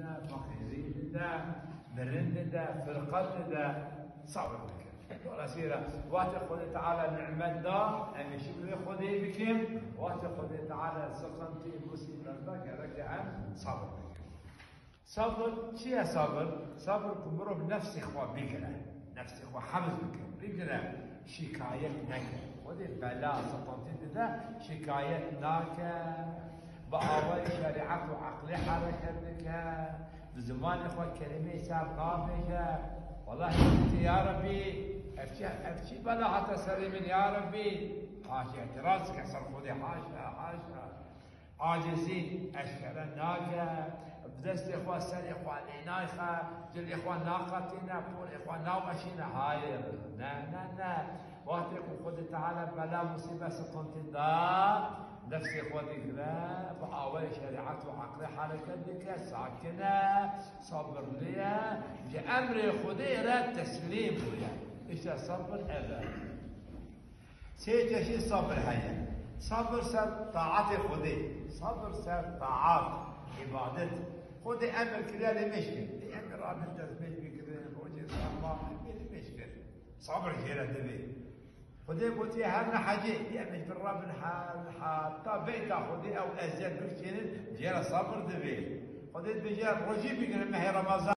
ده فقيرين ده مرند ده فرقد ده صبر بك ولا سيرة وقت خذ تعالى نعمة ده أن شكر خذي بكم وقت خذ تعالى سقنتي مصيبة بك رجع صبر بك صبر شيء صبر كمرو بنفس إخوة بكرة نفس إخوة حمز بكرة شكاية نكر ودي بلا سقنتي ده شكاية ناكر بأول شريعة وعقل حركتك بزمان إخوة كلمة سابقة والله يا ربي أفتي بلا حتى سليم يا ربي حاشا اعتراض كسر خذي حاشا عاجزين أشكال الناقة بدست إخوة سر إخوة الإناخة جل إخوة ناقتنا بول إخوة ناومشينا هاير نا وقتكم خذ تعالى بلا مصيبة سقنت دا نفس إخوتك لا بأول شريعة وعقل حركتك ساكنة صبر ليا بأمر خذي لا تسليم ليا إيش صبر هذا سيتشي صبر هيا صبر سر طاعة خذي صبر سر طاعات عبادت خذي أمر كذا لمشكل أمر عبد التثبيت بكذا وجه الله لمشكل صبر كذا تبي خذي قلتي هرنا حاجة يعني بالرب حتى بيت خذي أو أزيد بالكنن جرى صبر دبي خذي بجار رجيب يقول ما هي رمضان